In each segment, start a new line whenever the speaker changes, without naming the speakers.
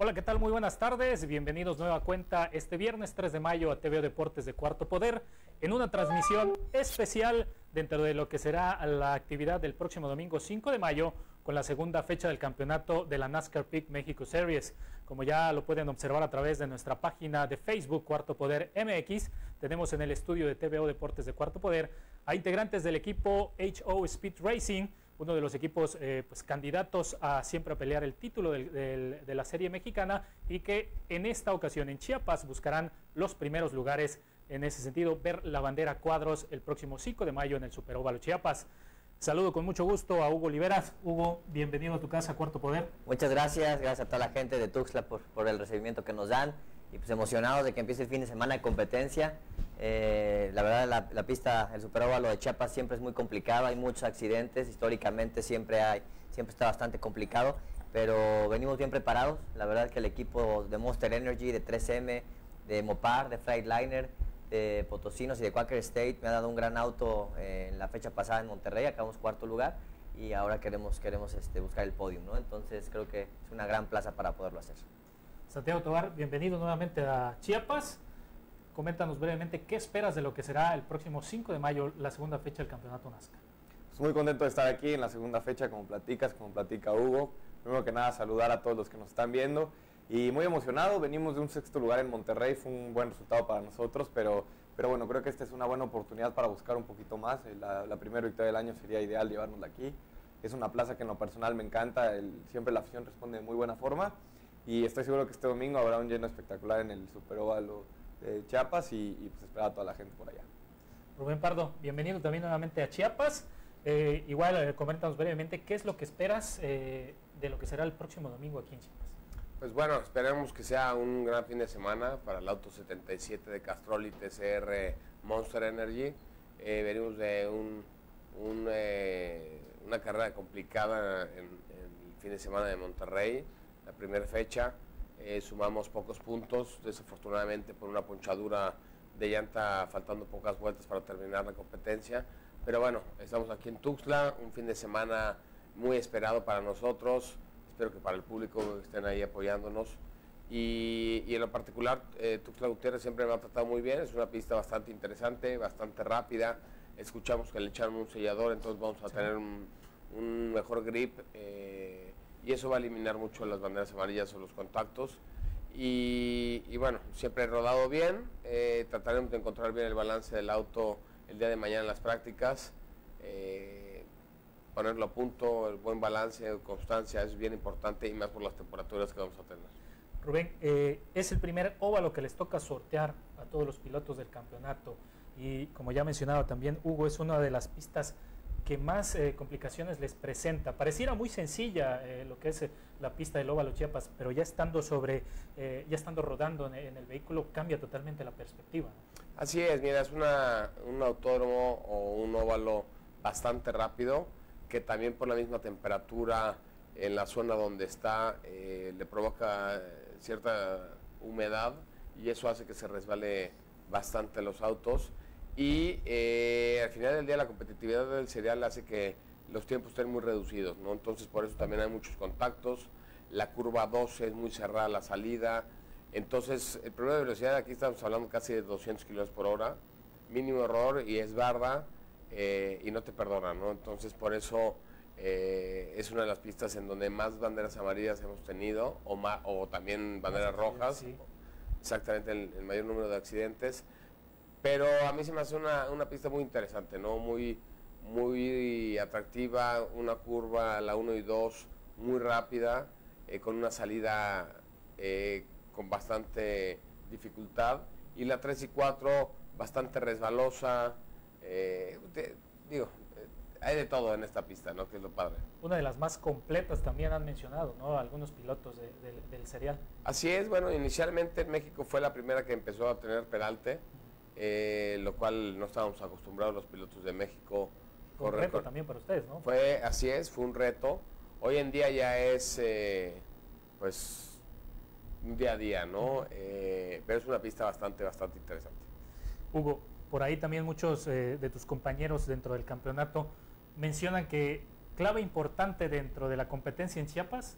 Hola, ¿qué tal? Muy buenas tardes. Bienvenidos nueva cuenta este viernes 3 de mayo a TVO Deportes de Cuarto Poder en una transmisión especial dentro de lo que será la actividad del próximo domingo 5 de mayo con la segunda fecha del campeonato de la NASCAR Peak México Series. Como ya lo pueden observar a través de nuestra página de Facebook Cuarto Poder MX, tenemos en el estudio de TVO Deportes de Cuarto Poder a integrantes del equipo HO Speed Racing, uno de los equipos pues, candidatos a siempre pelear el título de la serie mexicana y que en esta ocasión en Chiapas buscarán los primeros lugares en ese sentido, ver la bandera cuadros el próximo 5 de mayo en el Superóvalo Chiapas. Saludo con mucho gusto a Hugo Oliveras. Hugo, bienvenido a tu casa, Cuarto Poder.
Muchas gracias a toda la gente de Tuxtla por el recibimiento que nos dan y pues emocionados de que empiece el fin de semana de competencia. La verdad la pista, el Superóvalo de Chiapas siempre es muy complicado, hay muchos accidentes, históricamente siempre está bastante complicado, pero venimos bien preparados. La verdad que el equipo de Monster Energy, de 3M, de Mopar, de Freightliner, de Potosinos y de Quaker State me ha dado un gran auto en la fecha pasada en Monterrey, acabamos cuarto lugar y ahora queremos buscar el podium, ¿no? Entonces creo que es una gran plaza para poderlo hacer.
Santiago Tovar, bienvenido nuevamente a Chiapas. Coméntanos brevemente qué esperas de lo que será el próximo 5 de mayo, la segunda fecha del campeonato NASCAR.
Pues muy contento de estar aquí en la segunda fecha, como platica Hugo. Primero que nada, saludar a todos los que nos están viendo. Y muy emocionado, venimos de un sexto lugar en Monterrey, fue un buen resultado para nosotros, pero bueno, creo que esta es una buena oportunidad para buscar un poquito más. La primera victoria del año sería ideal llevárnosla aquí. Es una plaza que en lo personal me encanta, siempre la afición responde de muy buena forma. Y estoy seguro que este domingo habrá un lleno espectacular en el Superóvalo de Chiapas y pues esperar a toda la gente por allá.
Rubén Pardo, bienvenido también nuevamente a Chiapas. Coméntanos brevemente qué es lo que esperas de lo que será el próximo domingo aquí en Chiapas.
Pues bueno, esperemos que sea un gran fin de semana para el Auto 77 de Castrol y TCR Monster Energy. Venimos de una carrera complicada en el fin de semana de Monterrey, la primera fecha. Sumamos pocos puntos, desafortunadamente por una ponchadura de llanta, faltando pocas vueltas para terminar la competencia. Pero bueno, estamos aquí en Tuxtla, un fin de semana muy esperado para nosotros. Espero que para el público estén ahí apoyándonos. Y en lo particular, Tuxtla Gutiérrez siempre me ha tratado muy bien. Es una pista bastante interesante, bastante rápida. Escuchamos que le echaron un sellador, entonces vamos a tener un mejor grip. Y eso va a eliminar mucho las banderas amarillas o los contactos. Y bueno, siempre he rodado bien. Trataremos de encontrar bien el balance del auto el día de mañana en las prácticas. Ponerlo a punto, el buen balance, constancia es bien importante y más por las temperaturas que vamos a tener.
Rubén, es el primer óvalo que les toca sortear a todos los pilotos del campeonato y como ya mencionaba también Hugo, es una de las pistas que más complicaciones les presenta. Pareciera muy sencilla lo que es la pista del óvalo Chiapas, pero ya estando rodando en el vehículo cambia totalmente la perspectiva.
Así es, mira, es un autódromo o un óvalo bastante rápido, que también por la misma temperatura en la zona donde está le provoca cierta humedad y eso hace que se resbale bastante los autos y al final del día la competitividad del serial hace que los tiempos estén muy reducidos, ¿no? Entonces por eso también hay muchos contactos, la curva 12 es muy cerrada la salida, entonces el problema de velocidad aquí estamos hablando casi de 200 km por hora, mínimo error y es barda. Y no te perdonan, ¿no? Entonces por eso es una de las pistas en donde más banderas amarillas hemos tenido o también banderas rojas, sí. Exactamente el mayor número de accidentes, pero a mí se me hace una pista muy interesante, ¿no? Muy atractiva, una curva, la 1 y 2, muy rápida, con una salida con bastante dificultad y la 3 y 4 bastante resbalosa. Hay de todo en esta pista, ¿no? Que es lo padre.
Una de las más completas también han mencionado, ¿no? Algunos pilotos del serial.
Así es, bueno, inicialmente en México fue la primera que empezó a tener peralte, lo cual no estábamos acostumbrados los pilotos de México.
Fue un reto también para ustedes, ¿no?
Así es, fue un reto. Hoy en día ya es, pues, un día a día, ¿no? Pero es una pista bastante interesante.
Hugo, por ahí también muchos de tus compañeros dentro del campeonato mencionan que clave importante dentro de la competencia en Chiapas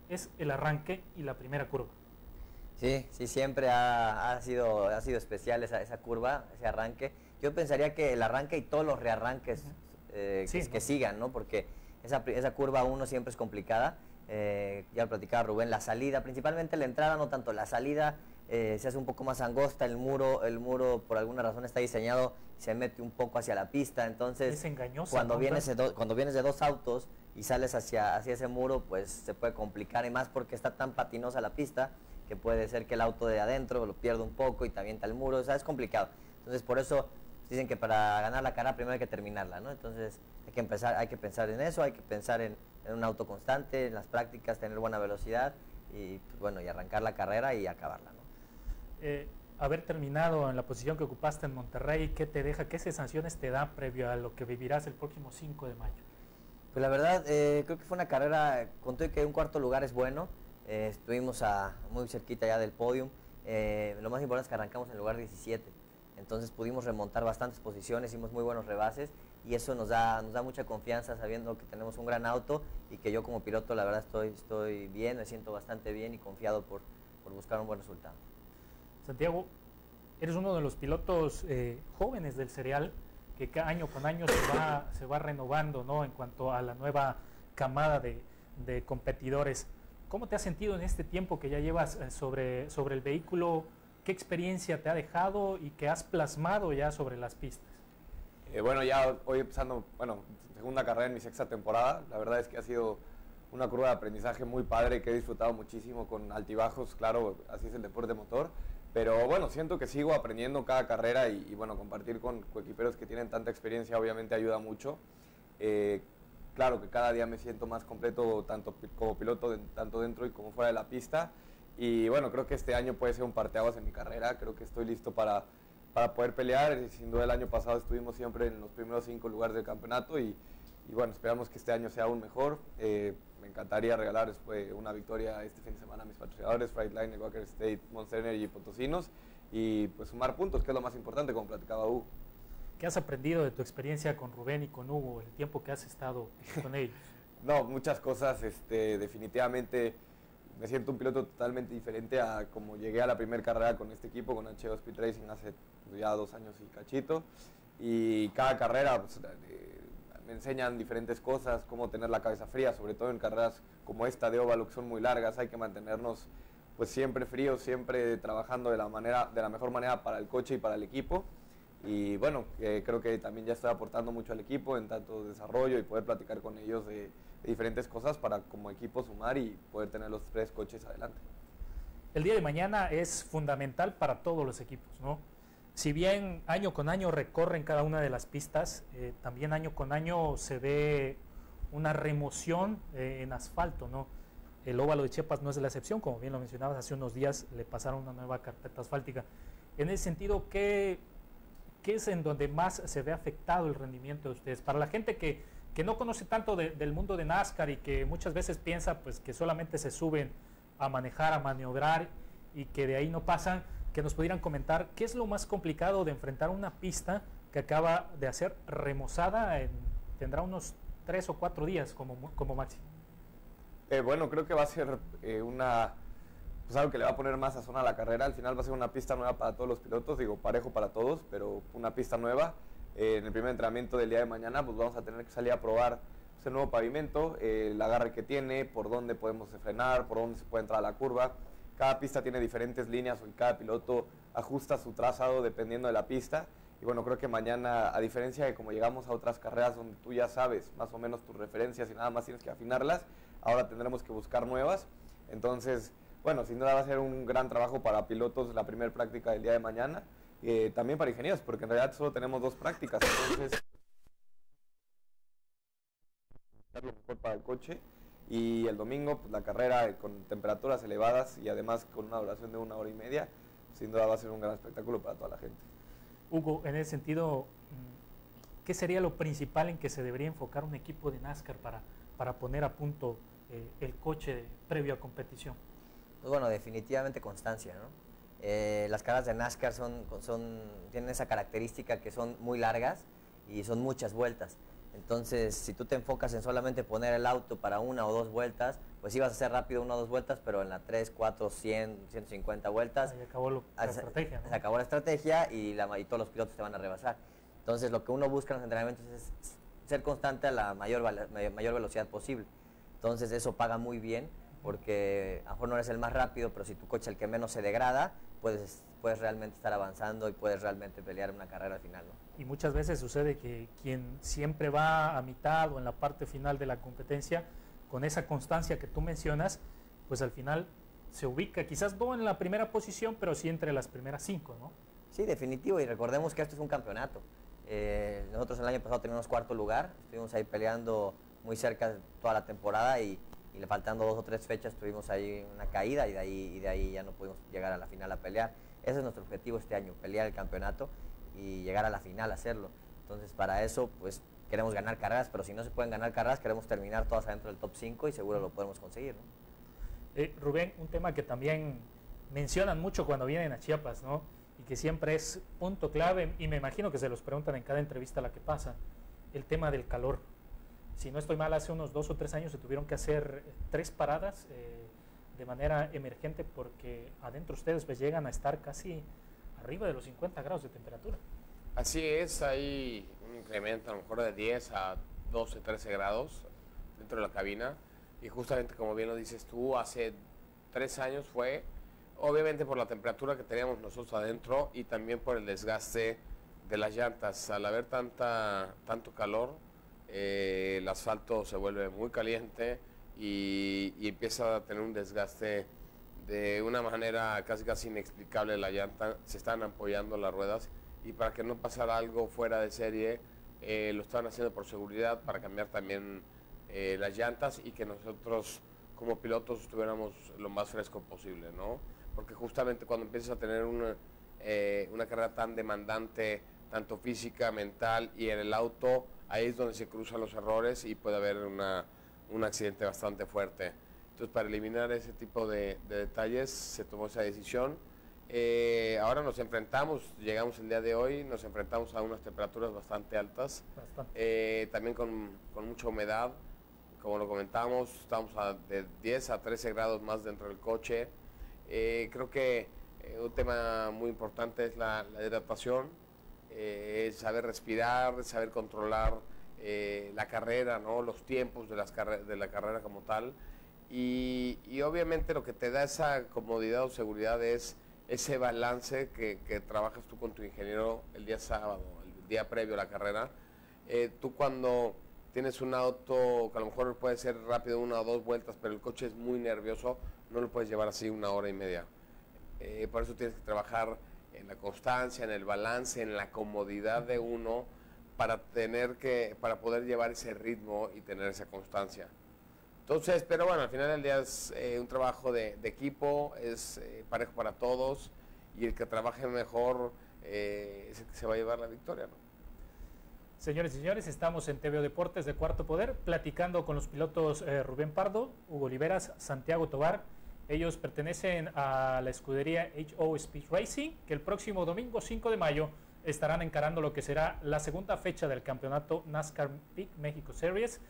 es el arranque y la primera curva.
Sí, sí, siempre ha sido especial esa curva, ese arranque. Yo pensaría que el arranque y todos los rearranques que sigan, ¿no? Porque esa curva 1 siempre es complicada. Ya lo platicaba Rubén, la salida, principalmente la entrada, no tanto la salida, se hace un poco más angosta, el muro por alguna razón está diseñado, se mete un poco hacia la pista, entonces
es engañoso,
cuando vienes de dos autos y sales hacia ese muro, pues se puede complicar, y más porque está tan patinosa la pista que puede ser que el auto de adentro lo pierda un poco y te avienta el muro, o sea, es complicado. Entonces por eso dicen que para ganar la carrera primero hay que terminarla, ¿no? Entonces hay que pensar en eso, hay que pensar en un auto constante, en las prácticas, tener buena velocidad y, pues, bueno, y arrancar la carrera y acabarla, ¿no?
Haber terminado en la posición que ocupaste en Monterrey, ¿qué te deja? ¿Qué sensaciones te da previo a lo que vivirás el próximo 5 de mayo?
Pues la verdad, creo que fue una carrera, con todo y que un cuarto lugar es bueno, estuvimos muy cerquita ya del podium, lo más importante es que arrancamos en el lugar 17, entonces pudimos remontar bastantes posiciones, hicimos muy buenos rebases y eso nos da mucha confianza sabiendo que tenemos un gran auto y que yo como piloto la verdad estoy bien, me siento bastante bien y confiado por buscar un buen resultado.
Santiago, eres uno de los pilotos jóvenes del serial que año con año se va renovando, ¿no? En cuanto a la nueva camada de competidores. ¿Cómo te has sentido en este tiempo que ya llevas sobre el vehículo? ¿Qué experiencia te ha dejado y qué has plasmado ya sobre las pistas?
Bueno, ya hoy empezando, segunda carrera en mi sexta temporada, la verdad es que ha sido una curva de aprendizaje muy padre que he disfrutado muchísimo con altibajos, claro, así es el deporte motor, pero bueno, siento que sigo aprendiendo cada carrera y bueno, compartir con coequiperos que tienen tanta experiencia obviamente ayuda mucho. Claro que cada día me siento más completo tanto como piloto, tanto dentro y como fuera de la pista. Y bueno, creo que este año puede ser un parteaguas en mi carrera, creo que estoy listo para poder pelear. Sin duda el año pasado estuvimos siempre en los primeros 5 lugares del campeonato y bueno, esperamos que este año sea aún mejor. Me encantaría regalar después una victoria este fin de semana a mis patrocinadores, Freightliner, Walker State, Monster Energy y Potosinos, y pues sumar puntos, que es lo más importante, como platicaba Hugo.
¿Qué has aprendido de tu experiencia con Rubén y con Hugo, el tiempo que has estado con ellos?
No, muchas cosas, definitivamente me siento un piloto totalmente diferente a como llegué a la primera carrera con este equipo, con H2 Speed Racing hace ya 2 años y cachito, y cada carrera pues, me enseñan diferentes cosas, cómo tener la cabeza fría, sobre todo en carreras como esta de óvalo que son muy largas, hay que mantenernos pues siempre fríos, siempre trabajando de la mejor manera para el coche y para el equipo. Y bueno, creo que también ya estoy aportando mucho al equipo en tanto desarrollo y poder platicar con ellos de diferentes cosas para como equipo sumar y poder tener los 3 coches adelante.
El día de mañana es fundamental para todos los equipos, ¿no? Si bien año con año recorren cada una de las pistas, también año con año se ve una remoción en asfalto, ¿no? El óvalo de Chiapas no es la excepción, como bien lo mencionabas, hace unos días le pasaron una nueva carpeta asfáltica. En ese sentido, ¿qué es en donde más se ve afectado el rendimiento de ustedes? Para la gente que no conoce tanto del mundo de NASCAR y que muchas veces piensa pues, que solamente se suben a manejar, a maniobrar y que de ahí no pasan, que nos pudieran comentar qué es lo más complicado de enfrentar una pista que acaba de ser remozada, tendrá unos 3 o 4 días como máximo.
Bueno, creo que va a ser pues algo que le va a poner más sazón a la carrera. Al final va a ser una pista nueva para todos los pilotos, digo, parejo para todos, pero una pista nueva. En el primer entrenamiento del día de mañana pues vamos a tener que salir a probar ese nuevo pavimento, el agarre que tiene, por dónde podemos frenar, por dónde se puede entrar a la curva. Cada pista tiene diferentes líneas y cada piloto ajusta su trazado dependiendo de la pista. Y bueno, creo que mañana, a diferencia de como llegamos a otras carreras donde tú ya sabes más o menos tus referencias y nada más tienes que afinarlas, ahora tendremos que buscar nuevas. Entonces, bueno, sin duda va a ser un gran trabajo para pilotos la primera práctica del día de mañana. También para ingenieros, porque en realidad solo tenemos 2 prácticas. Entonces, lo mejor para el coche. Y el domingo, pues, la carrera con temperaturas elevadas y además con una duración de 1 hora y media, sin duda va a ser un gran espectáculo para toda la gente.
Hugo, en ese sentido, ¿qué sería lo principal en que se debería enfocar un equipo de NASCAR para poner a punto el coche previo a competición?
Pues bueno, definitivamente constancia, ¿no? Las carreras de NASCAR tienen esa característica que son muy largas y son muchas vueltas. Entonces, si tú te enfocas en solamente poner el auto para 1 o 2 vueltas, pues sí vas a hacer rápido 1 o 2 vueltas, pero en las 3, 4, 100, 150 vueltas,
Ahí acabó la estrategia, ¿no?
se acabó la estrategia y todos los pilotos te van a rebasar. Entonces, lo que uno busca en los entrenamientos es ser constante a la mayor velocidad posible. Entonces, eso paga muy bien, porque a lo mejor no eres el más rápido, pero si tu coche es el que menos se degrada, puedes realmente estar avanzando y puedes realmente pelear una carrera al final, ¿no?
Y muchas veces sucede que quien siempre va a mitad o en la parte final de la competencia, con esa constancia que tú mencionas, pues al final se ubica, quizás no en la primera posición, pero sí entre las primeras 5, ¿no?
Sí, definitivo, y recordemos que esto es un campeonato. Nosotros el año pasado teníamos 4º lugar, estuvimos ahí peleando muy cerca toda la temporada y le faltando 2 o 3 fechas tuvimos ahí una caída y de ahí ya no pudimos llegar a la final a pelear. Ese es nuestro objetivo este año, pelear el campeonato y llegar a la final a hacerlo. Entonces, para eso, pues queremos ganar carreras, pero si no se pueden ganar carreras, queremos terminar todas adentro del top 5 y seguro lo podemos conseguir, ¿no?
Rubén, un tema que también mencionan mucho cuando vienen a Chiapas, ¿no? Y que siempre es punto clave, y me imagino que se los preguntan en cada entrevista a la que pasa, el tema del calor. Si no estoy mal, hace unos 2 o 3 años se tuvieron que hacer 3 paradas de manera emergente porque adentro ustedes pues llegan a estar casi arriba de los 50 grados de temperatura.
Así es, hay un incremento a lo mejor de 10 a 12, 13 grados dentro de la cabina, y justamente como bien lo dices tú, hace 3 años fue, obviamente por la temperatura que teníamos nosotros adentro y también por el desgaste de las llantas. Al haber tanto calor, el asfalto se vuelve muy caliente y empieza a tener un desgaste de una manera casi inexplicable. La llanta, se están ampollando las ruedas, y para que no pasara algo fuera de serie, lo estaban haciendo por seguridad, para cambiar también las llantas y que nosotros como pilotos estuviéramos lo más fresco posible, ¿no? Porque justamente cuando empiezas a tener una carrera tan demandante, tanto física, mental y en el auto, ahí es donde se cruzan los errores y puede haber un accidente bastante fuerte. Entonces, para eliminar ese tipo de detalles, se tomó esa decisión. Ahora nos llegamos el día de hoy, nos enfrentamos a unas temperaturas bastante altas, también con mucha humedad. Como lo comentamos, estamos de 10 a 13 grados más dentro del coche. Creo que un tema muy importante es la hidratación, saber respirar, saber controlar la carrera, ¿no? Los tiempos de la carrera como tal. Y obviamente lo que te da esa comodidad o seguridad es ese balance que trabajas tú con tu ingeniero el día sábado, el día previo a la carrera. Tú cuando tienes un auto que a lo mejor puede ser rápido 1 o 2 vueltas, pero el coche es muy nervioso, no lo puedes llevar así 1 hora y media. Por eso tienes que trabajar en la constancia, en el balance, en la comodidad de uno, para poder llevar ese ritmo y tener esa constancia. Entonces, pero bueno, al final del día es un trabajo de equipo, es parejo para todos, y el que trabaje mejor es el que se va a llevar la victoria, ¿no?
Señores y señores, estamos en TVO Deportes de Cuarto Poder, platicando con los pilotos Rubén Pardo, Hugo Oliveras, Santiago Tobar. Ellos pertenecen a la escudería HO Speed Racing, que el próximo domingo 5 de mayo estarán encarando lo que será la segunda fecha del campeonato NASCAR Peak México Series.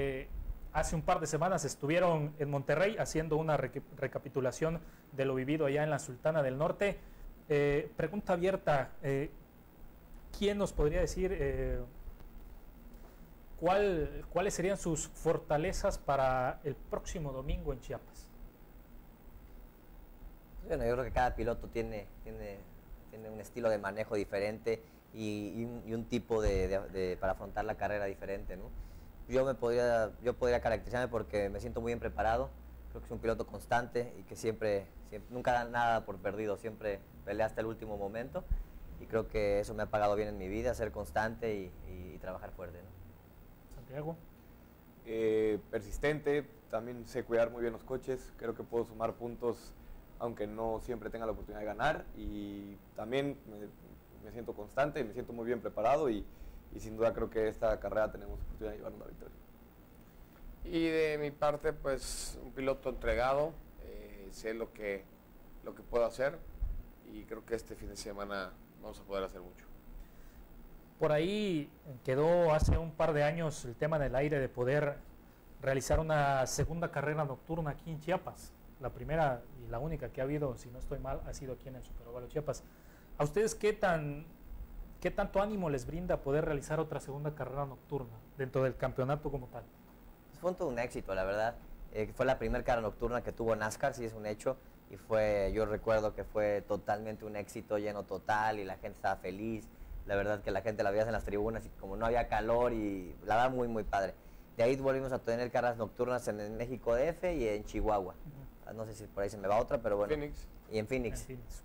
Hace un par de semanas estuvieron en Monterrey haciendo una recapitulación de lo vivido allá en la Sultana del Norte. Pregunta abierta, ¿quién nos podría decir cuáles serían sus fortalezas para el próximo domingo en Chiapas?
Bueno, yo creo que cada piloto tiene un estilo de manejo diferente y un tipo para afrontar la carrera diferente, ¿no? Yo podría caracterizarme porque me siento muy bien preparado. Creo que soy un piloto constante y que siempre nunca da nada por perdido, siempre pelea hasta el último momento, y creo que eso me ha pagado bien en mi vida, ser constante y trabajar fuerte, ¿no?
Santiago.
Persistente, también sé cuidar muy bien los coches, creo que puedo sumar puntos aunque no siempre tenga la oportunidad de ganar, y también me siento constante, me siento muy bien preparado y sin duda creo que esta carrera tenemos oportunidad de llevarnos la victoria.
Y de mi parte, pues un piloto entregado, sé lo que puedo hacer, y creo que este fin de semana vamos a poder hacer mucho.
Por ahí quedó hace un par de años el tema en el aire de poder realizar una segunda carrera nocturna aquí en Chiapas. La primera y la única que ha habido, si no estoy mal, ha sido aquí en el Superóvalo Chiapas. ¿A ustedes qué tanto ánimo les brinda poder realizar otra segunda carrera nocturna dentro del campeonato como tal?
Fue todo un éxito, la verdad. Fue la primera carrera nocturna que tuvo NASCAR, sí es un hecho. Y yo recuerdo que fue totalmente un éxito, lleno total, y la gente estaba feliz. La verdad que la gente la veía en las tribunas y como no había calor, y la verdad muy, muy padre. De ahí volvimos a tener carreras nocturnas en el México DF y en Chihuahua. No sé si por ahí se me va otra, pero bueno.
Phoenix.
Y en Phoenix.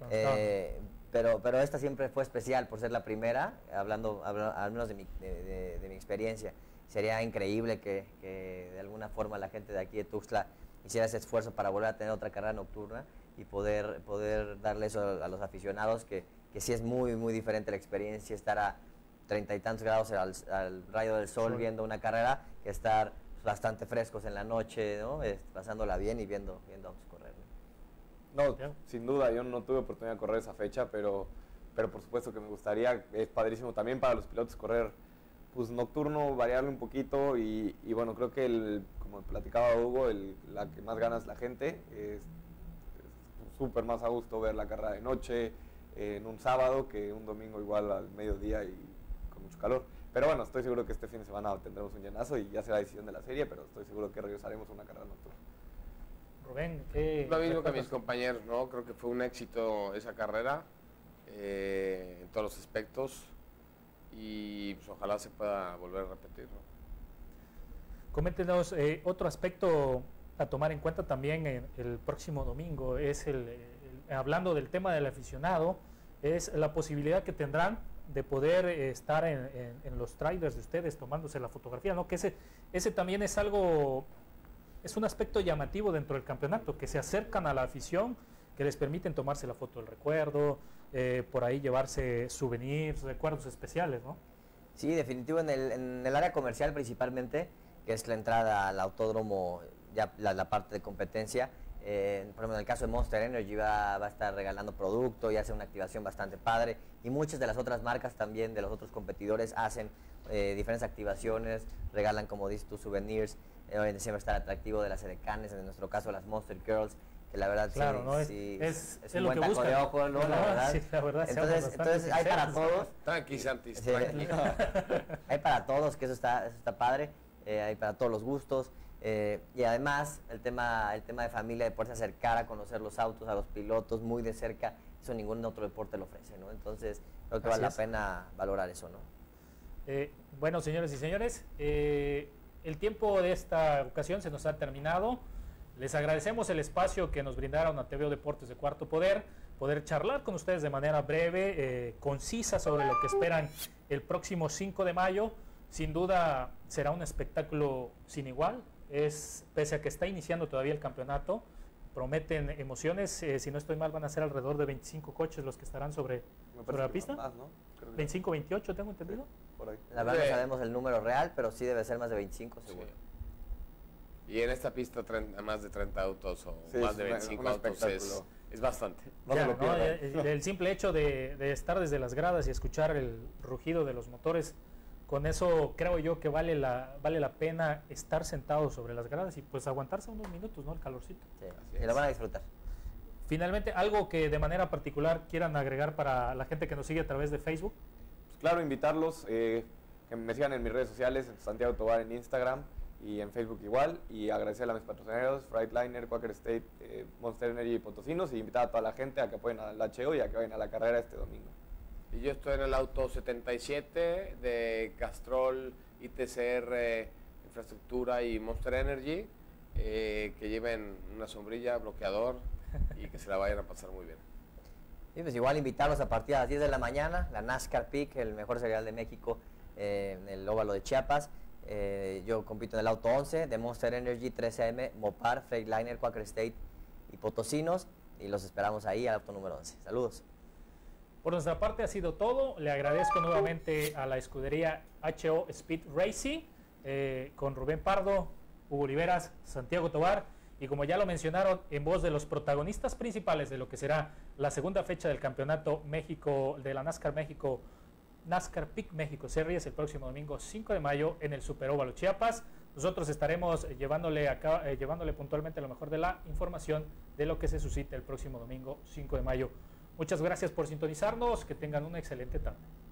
Bueno,
Pero esta siempre fue especial por ser la primera, hablando al menos de mi experiencia. Sería increíble que de alguna forma la gente de aquí de Tuxtla hiciera ese esfuerzo para volver a tener otra carrera nocturna y poder darle eso a los aficionados, que sí es muy, muy diferente la experiencia estar a 30 y tantos grados al rayo del sol viendo una carrera, que estar bastante frescos en la noche, ¿no? Pasándola bien y viendo autos correr, ¿no?
No, sin duda, yo no tuve oportunidad de correr esa fecha, pero por supuesto que me gustaría. Es padrísimo también para los pilotos correr pues nocturno, variarlo un poquito, y bueno, creo que como platicaba Hugo, la que más gana es la gente. Es súper más a gusto ver la carrera de noche en un sábado que un domingo igual al mediodía y con mucho calor. Pero bueno, estoy seguro que este fin de semana tendremos un llenazo y ya será decisión de la serie, pero estoy seguro que regresaremos a una carrera nocturna.
Rubén,
lo mismo que mis compañeros, ¿no? Creo que fue un éxito esa carrera en todos los aspectos, y pues ojalá se pueda volver a repetir, ¿no?
Coméntenos otro aspecto a tomar en cuenta también el próximo domingo, es hablando del tema del aficionado, es la posibilidad que tendrán de poder estar en los trailers de ustedes tomándose la fotografía, ¿no? Que ese también es algo, es un aspecto llamativo dentro del campeonato, que se acercan a la afición, que les permiten tomarse la foto del recuerdo, por ahí llevarse souvenirs, recuerdos especiales, ¿no?
Sí, definitivo, en el área comercial principalmente, que es la entrada al autódromo, ya la parte de competencia. Por ejemplo, en el caso de Monster Energy va a estar regalando producto y hace una activación bastante padre, y muchas de las otras marcas también de los otros competidores hacen diferentes activaciones, regalan, como dices tú, souvenirs. En diciembre está el atractivo de las edecanes, en nuestro caso las Monster Girls, que la verdad
claro,
sí,
¿no?
es
un
buen taco de ojo, ¿no? La verdad.
Sí, la verdad,
Entonces hay para todos.
Tranqui, Santis,
Sí.
tranqui.
Hay para todos, que eso está padre. Hay para todos los gustos. Y además el tema de familia, de poderse acercar a conocer los autos, a los pilotos muy de cerca, eso ningún otro deporte lo ofrece, ¿no? Entonces creo que vale la pena valorar eso, ¿no?
Bueno, señores y señores, el tiempo de esta ocasión se nos ha terminado. Les agradecemos el espacio que nos brindaron a TVO Deportes de Cuarto Poder charlar con ustedes de manera breve, concisa, sobre lo que esperan el próximo 5 de mayo. Sin duda será un espectáculo sin igual. Pese a que está iniciando todavía el campeonato, prometen emociones. Si no estoy mal, van a ser alrededor de 25 coches los que estarán sobre la pista.
Más, ¿no?
25, 28, tengo entendido.
Por ahí.
La verdad no sabemos el número real, pero sí debe ser más de 25 seguro.
Sí. Y en esta pista más de 30 autos o
Sí,
más de 25 autos es bastante.
No se lo pierdan.
El simple hecho de estar desde las gradas y escuchar el rugido de los motores, con eso creo yo que vale la pena estar sentado sobre las gradas y pues aguantarse unos minutos, ¿no? El calorcito.
Sí, y lo van a disfrutar.
Finalmente, algo que de manera particular quieran agregar para la gente que nos sigue a través de Facebook.
Pues claro, invitarlos, que me sigan en mis redes sociales, en Santiago Tobar en Instagram y en Facebook igual, y agradecer a mis patrocinadores, Freightliner, Quaker State, Monster Energy y Potosinos, y invitar a toda la gente a que apoyen al HO y a que vayan a la carrera este domingo.
Y yo estoy en el auto 77 de Castrol, ITCR, Infraestructura y Monster Energy, que lleven una sombrilla, bloqueador y que se la vayan a pasar muy bien.
Y pues igual invitarlos a partir de las 10 de la mañana, la NASCAR Peak, el mejor serial de México, en el óvalo de Chiapas. Yo compito en el auto 11 de Monster Energy, 13AM, Mopar, Freightliner, Quaker State y Potosinos, y los esperamos ahí al auto número 11. Saludos.
Por nuestra parte ha sido todo. Le agradezco nuevamente a la escudería HO Speed Racing, con Rubén Pardo, Hugo Oliveras, Santiago Tobar, y como ya lo mencionaron, en voz de los protagonistas principales de lo que será la segunda fecha del Campeonato México, de la NASCAR México NASCAR Peak México Series el próximo domingo 5 de mayo en el Superóvalo Chiapas. Nosotros estaremos llevándole puntualmente lo mejor de la información de lo que se suscite el próximo domingo 5 de mayo. Muchas gracias por sintonizarnos, que tengan una excelente tarde.